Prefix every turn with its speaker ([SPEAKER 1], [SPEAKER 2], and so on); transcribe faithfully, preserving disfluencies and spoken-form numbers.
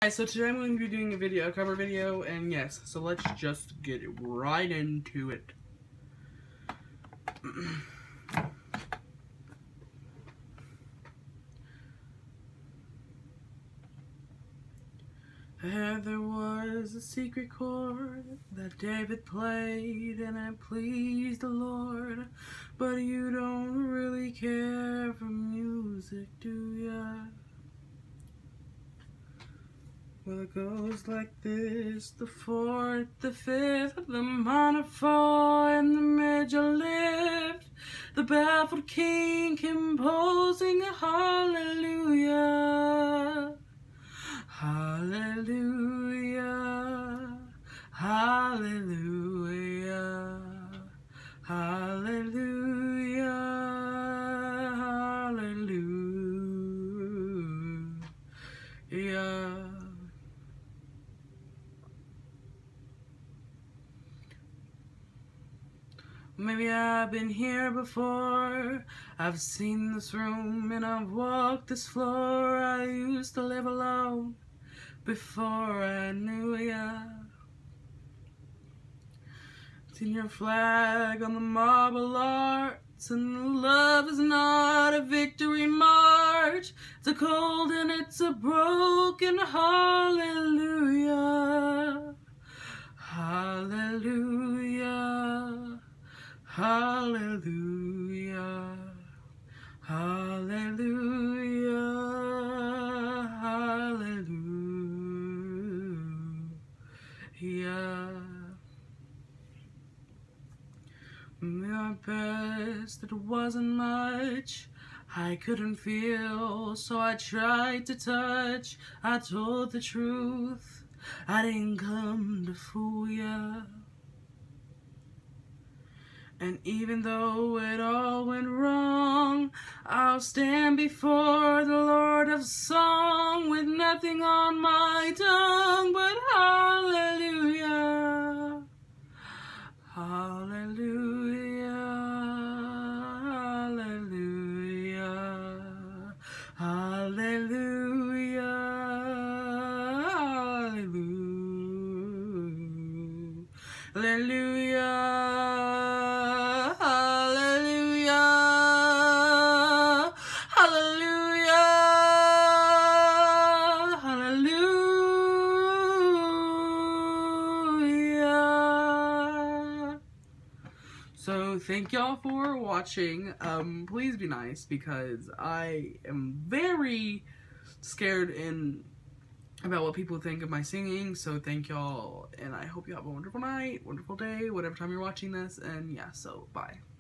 [SPEAKER 1] Alright, so today I'm going to be doing a video, a cover video, and yes, so let's just get right into it. And there was a secret chord that David played, and it pleased the Lord. But you don't really care for music, do ya? Well, it goes like this: the fourth, the fifth, the minor fall, and the major lift. The baffled king composing a hallelujah, hallelujah, hallelujah, hallelujah, hallelujah. Maybe I've been here before, I've seen this room and I've walked this floor. I used to live alone before I knew ya. Seen your flag on the marble arch, and love is not a victory march. It's a cold and it's a broken hallelujah, hallelujah, hallelujah, hallelujah, hallelujah. My best, it wasn't much. I couldn't feel, so I tried to touch. I told the truth, I didn't come to fool ya. And even though it all went wrong, I'll stand before the Lord of song with nothing on my tongue but hallelujah, hallelujah, hallelujah, hallelujah, hallelujah, hallelujah. So thank y'all for watching. Um, please be nice, because I am very scared in about what people think of my singing. So thank y'all, and I hope you have a wonderful night, wonderful day, whatever time you're watching this, and yeah, so bye.